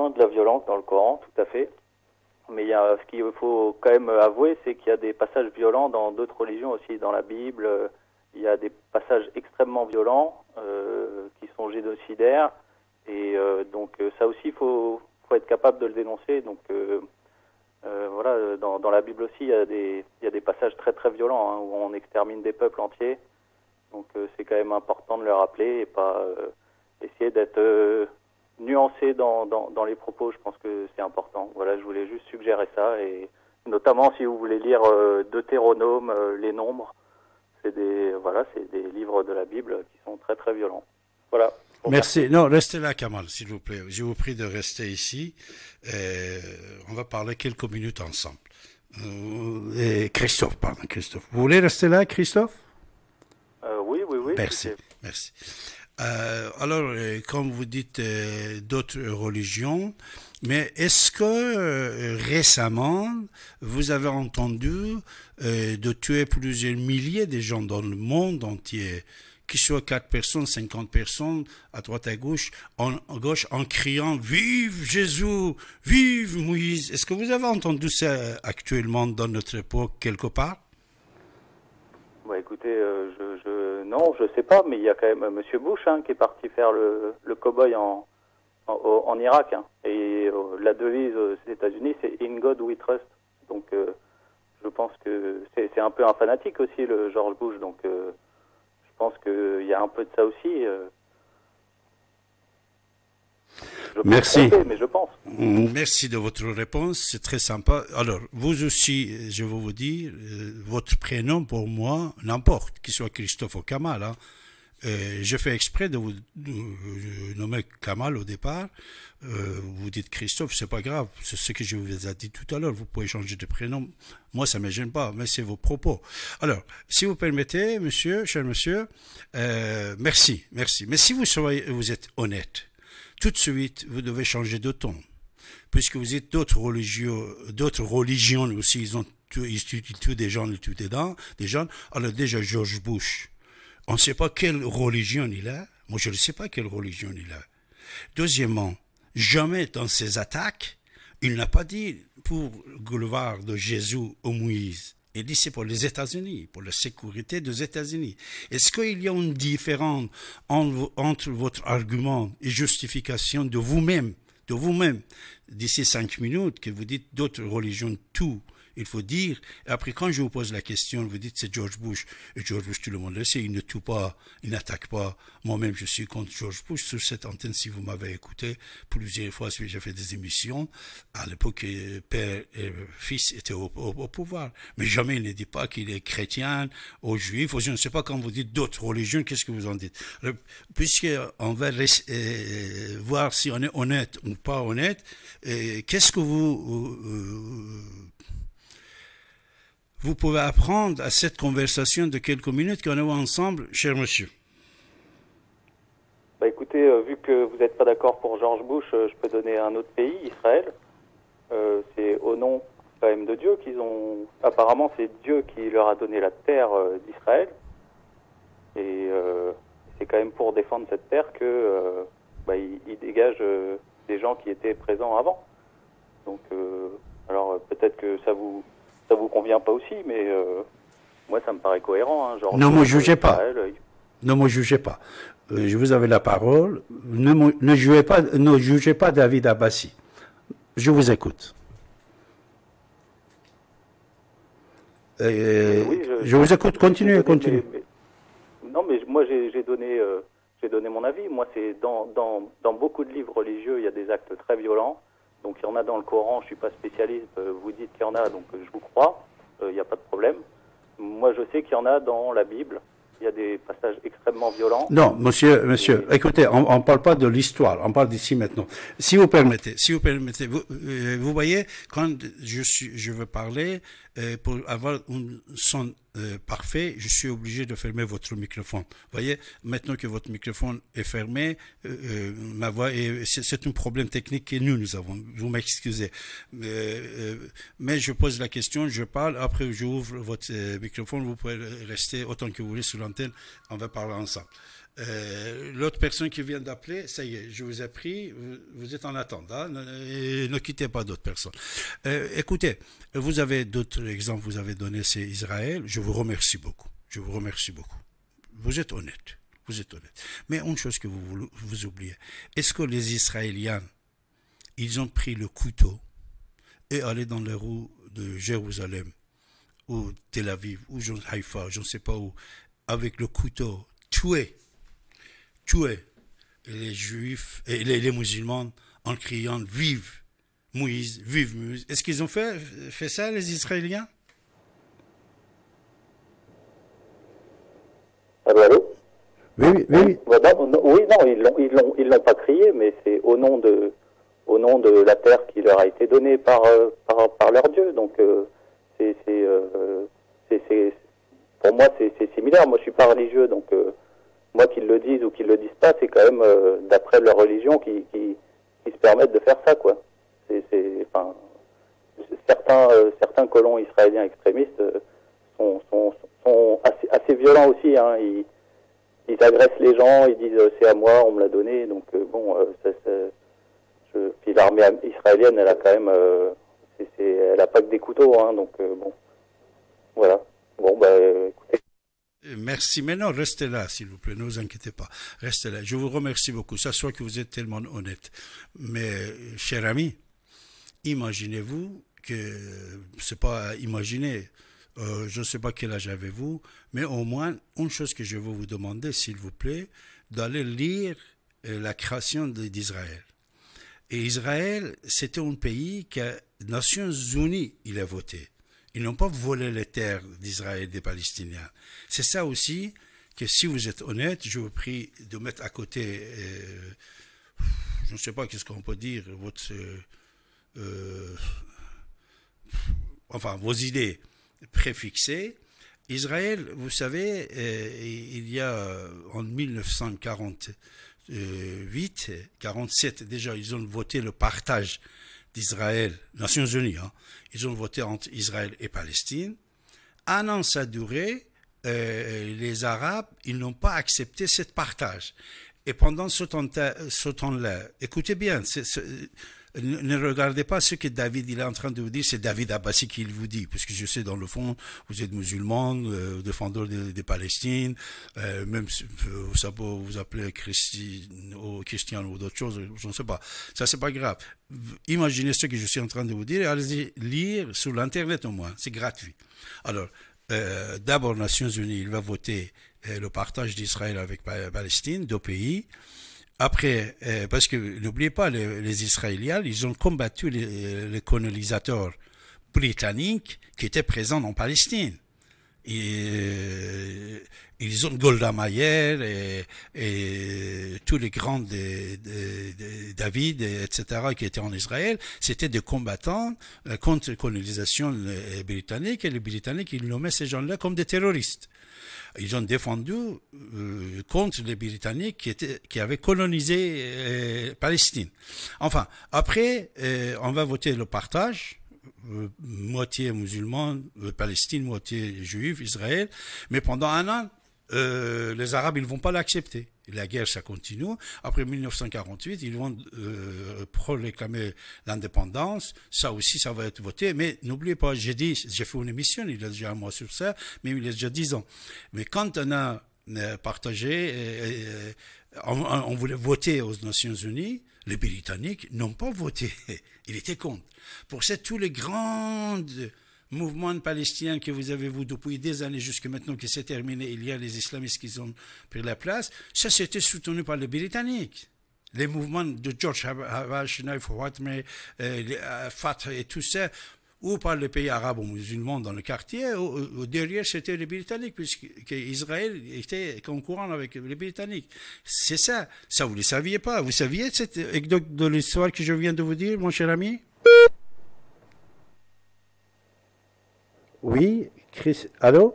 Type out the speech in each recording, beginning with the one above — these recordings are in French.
de la violence dans le Coran, tout à fait. Mais ce qu'il faut quand même avouer, c'est qu'il y a des passages violents dans d'autres religions aussi. Dans la Bible, il y a des passages extrêmement violents qui sont génocidaires. Et donc ça aussi, faut être capable de le dénoncer. Donc voilà, dans la Bible aussi, il y a des passages très très violents, hein, où on extermine des peuples entiers. Donc c'est quand même important de le rappeler et pas essayer d'être nuancé dans les propos. Je pense que c'est important. Voilà, je voulais juste suggérer ça, et notamment si vous voulez lire Deutéronome, les Nombres, c'est des livres de la Bible qui sont très très violents. Voilà. Merci. Non, restez là, Kamal, s'il vous plaît. Je vous prie de rester ici. On va parler quelques minutes ensemble. Et Christophe, pardon, Christophe. Vous voulez rester là, Christophe? Oui. Merci, merci. Alors, comme vous dites, d'autres religions, mais est-ce que récemment, vous avez entendu de tuer plusieurs milliers de gens dans le monde entier, qu'il soit 4 personnes, 50 personnes, à droite, à gauche, en criant « Vive Jésus! Vive Moïse !» Est-ce que vous avez entendu ça actuellement dans notre époque quelque part? Bah écoutez, non, je sais pas, mais il y a quand même Monsieur Bush, hein, qui est parti faire le cow-boy en Irak, hein. Et la devise des États-Unis, c'est In God We Trust. Donc je pense que c'est un peu un fanatique aussi, le George Bush. Donc je pense qu'il y a un peu de ça aussi. Merci. Mais je pense. Merci de votre réponse, c'est très sympa. Alors, vous aussi, je vais vous dire, votre prénom pour moi, n'importe, qu'il soit Christophe ou Kamal. Hein. Je fais exprès de vous nommer Kamal au départ. Vous dites Christophe, c'est pas grave, c'est ce que je vous ai dit tout à l'heure. Vous pouvez changer de prénom. Moi, ça me gêne pas, mais c'est vos propos. Alors, si vous permettez, monsieur, cher monsieur, merci. Mais si vous êtes honnête, tout de suite, vous devez changer de ton. Puisque vous êtes d'autres religions aussi, ils tuent des gens, ils tuent des gens. Alors déjà, George Bush, on ne sait pas quelle religion il a. Moi, je ne sais pas quelle religion il a. Deuxièmement, jamais dans ses attaques, il n'a pas dit pour gloire de Jésus ou Moïse. Il dit c'est pour les États-Unis, pour la sécurité des États-Unis. Est-ce qu'il y a une différence entre votre argument et justification de vous-même, d'ici 5 minutes, que vous dites d'autres religions, tout, il faut dire, et après quand je vous pose la question, vous dites c'est George Bush, et George Bush tout le monde le sait, il ne tue pas, il n'attaque pas, moi-même je suis contre George Bush, sur cette antenne, si vous m'avez écouté, plusieurs fois j'ai fait des émissions, à l'époque père et fils étaient au pouvoir, mais jamais il ne dit pas qu'il est chrétien, ou juif, ou je ne sais pas quand vous dites d'autres religions, qu'est-ce que vous en dites? Alors, puisqu'on va voir si on est honnête ou pas honnête, qu'est-ce que vous pouvez apprendre à cette conversation de quelques minutes qu'on a ensemble, cher monsieur? Bah écoutez, vu que vous n'êtes pas d'accord pour George Bush, je peux donner un autre pays, Israël. C'est au nom quand même de Dieu qu'ils ont... Apparemment, c'est Dieu qui leur a donné la terre d'Israël. Et c'est quand même pour défendre cette terre que il dégage des gens qui étaient présents avant. Donc, alors peut-être que ça vous convient pas aussi, mais moi ça me paraît cohérent. Hein, genre ne me jugez pas. Ne me jugez pas. Je vous avais la parole. Ne jugez pas David Abbassi. Je vous écoute. Oui, je vous écoute. Continuez. Non, mais moi j'ai donné mon avis. Moi, c'est dans beaucoup de livres religieux, il y a des actes très violents. Donc il y en a dans le Coran, je ne suis pas spécialiste, vous dites qu'il y en a, donc je vous crois, il n'y a pas de problème. Moi je sais qu'il y en a dans la Bible, il y a des passages extrêmement violents. Non, monsieur, écoutez, on ne parle pas de l'histoire, on parle d'ici maintenant. Si vous permettez, vous voyez, quand je veux parler, pour avoir un son parfait, je suis obligé de fermer votre microphone. Vous voyez, maintenant que votre microphone est fermé, ma voix c'est un problème technique que nous avons. Vous m'excusez. Mais je pose la question, je parle, après j'ouvre votre microphone, vous pouvez rester autant que vous voulez sur l'antenne, on va parler ensemble. L'autre personne qui vient d'appeler, ça y est, je vous ai pris, vous êtes en attente, hein, ne quittez pas d'autres personnes. Écoutez, vous avez d'autres exemples, vous avez donné, c'est Israël, je vous remercie beaucoup, je vous remercie beaucoup. Vous êtes honnête, vous êtes honnête. Mais une chose que vous oubliez, est-ce que les Israéliens, ils ont pris le couteau et allé dans les rues de Jérusalem, ou Tel Aviv, ou Haïfa, je ne sais pas où, avec le couteau, tuer les juifs et les musulmans en criant vive Moïse, vive Moïse. Est-ce qu'ils ont fait ça, les Israéliens? Allô? Oui, oui, oui. Oui, non, ils l'ont pas crié, mais c'est au nom de la terre qui leur a été donnée par leur Dieu. Donc pour moi c'est similaire. Moi je suis pas religieux, donc moi qu'ils le disent ou qu'ils le disent pas, c'est quand même d'après leur religion qui se permettent de faire ça, quoi. Enfin, certains colons israéliens extrémistes sont assez violents aussi, hein. Ils agressent les gens, ils disent c'est à moi, on me l'a donné. Donc puis l'armée israélienne, elle a quand même, elle a pas que des couteaux, hein. Donc bon, voilà. Bon, bah écoutez. Merci. Mais non, restez là, s'il vous plaît. Ne vous inquiétez pas. Restez là. Je vous remercie beaucoup. Ça soit que vous êtes tellement honnête. Mais, cher ami, imaginez-vous que, c'est pas à imaginer, je ne sais pas quel âge avez-vous, mais au moins, une chose que je veux vous demander, s'il vous plaît, d'aller lire la création d'Israël. Et Israël, c'était un pays que les Nations Unies, il a voté. Ils n'ont pas volé les terres d'Israël et des Palestiniens. C'est ça aussi que si vous êtes honnête, je vous prie de mettre à côté, je ne sais pas qu'est-ce qu'on peut dire, enfin vos idées préfixées. Israël, vous savez, il y a en 1948, 47 déjà, ils ont voté le partage d'Israël, Nations Unies, hein. Ils ont voté entre Israël et Palestine. Un an ça a duré, les Arabes, ils n'ont pas accepté ce partage. Et pendant ce temps-là, écoutez bien, ne regardez pas ce que David il est en train de vous dire, c'est David Abbassi qui vous dit, parce que je sais dans le fond, vous êtes musulman, défendeur des Palestines, même si vous appelez Christian ou d'autres choses, je ne sais pas. Ça, c'est pas grave. Imaginez ce que je suis en train de vous dire et allez lire sur l'Internet au moins, c'est gratuit. Alors, d'abord, Nations Unies, il va voter le partage d'Israël avec Palestine, deux pays. Après, parce que n'oubliez pas, les Israéliens, ils ont combattu les colonisateurs britanniques qui étaient présents en Palestine. Et, ils ont Golda Meir et tous les grands David, etc., qui étaient en Israël, c'était des combattants contre la colonisation britannique, et les Britanniques, ils nommaient ces gens-là comme des terroristes. Ils ont défendu contre les Britanniques qui avaient colonisé Palestine. Enfin, après, on va voter le partage, moitié musulman, Palestine, moitié juif, Israël, mais pendant un an, les Arabes, ils ne vont pas l'accepter. La guerre, ça continue. Après 1948, ils vont proclamer l'indépendance. Ça aussi, ça va être voté. Mais n'oubliez pas, j'ai fait une émission, il y a déjà un mois sur ça, mais il y a déjà 10 ans. Mais quand on a partagé, on voulait voter aux Nations Unies, les Britanniques n'ont pas voté. Ils étaient contre. Pour ça, tous les grands mouvement palestinien que vous avez vu depuis des années jusqu'à maintenant qui s'est terminé, il y a les islamistes qui ont pris la place, ça c'était soutenu par les Britanniques. Les mouvements de George Habash, Naif Watme, Fatah et tout ça, ou par les pays arabes ou musulmans dans le quartier, ou derrière c'était les Britanniques, puisque Israël était concurrent avec les Britanniques. C'est ça. Ça, vous ne le saviez pas. Vous saviez cette anecdote de l'histoire que je viens de vous dire, mon cher ami? Oui, Chris, allô?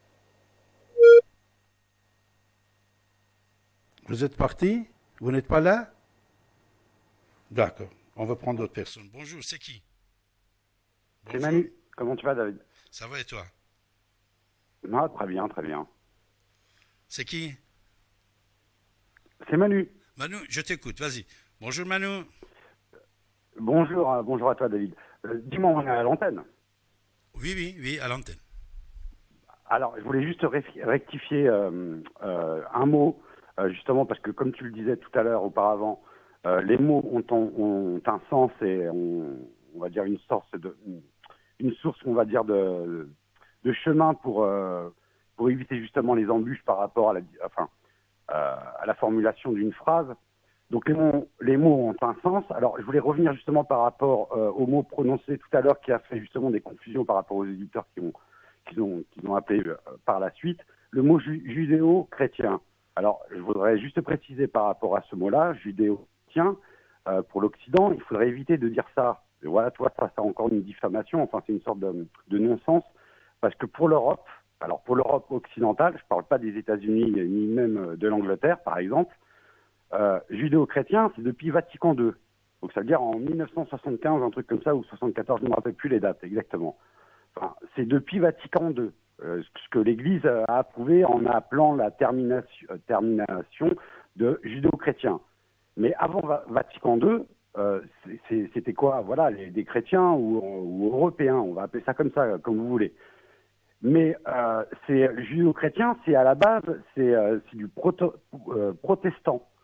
Vous êtes parti? Vous n'êtes pas là? D'accord, on va prendre d'autres personnes. Bonjour, c'est qui? C'est Manu. Comment tu vas, David? Ça va et toi? Non, très bien, très bien. C'est qui? C'est Manu. Manu, je t'écoute, vas-y. Bonjour Manu. Bonjour, bonjour à toi, David. Dis-moi, on est à l'antenne. Oui, oui, oui, à l'antenne. Alors, je voulais juste rectifier un mot, justement, parce que comme tu le disais tout à l'heure auparavant, les mots ont un sens et on va dire une source, on va dire, de chemin pour éviter justement les embûches par rapport à la formulation d'une phrase. Donc les mots ont un sens. Alors, je voulais revenir justement par rapport aux mots prononcés tout à l'heure qui a fait justement des confusions par rapport aux éditeurs qui ont appelé par la suite. Le mot judéo-chrétien. Alors, je voudrais juste préciser par rapport à ce mot-là, judéo-chrétien, pour l'Occident, il faudrait éviter de dire ça. Et voilà, toi, ça c'est encore une diffamation, enfin c'est une sorte de non-sens, parce que pour l'Europe, alors pour l'Europe occidentale, je ne parle pas des États-Unis ni même de l'Angleterre, par exemple, judéo-chrétien, c'est depuis Vatican II. Donc ça veut dire en 1975, un truc comme ça, ou 74, je ne me rappelle plus les dates exactement. Enfin, c'est depuis Vatican II, ce que l'Église a approuvé en appelant la termination de judéo-chrétien. Mais avant Vatican II, c'était quoi? Voilà, des chrétiens ou européens, on va appeler ça comme vous voulez. Mais c'est judéo-chrétien, c'est à la base, c'est du protestant.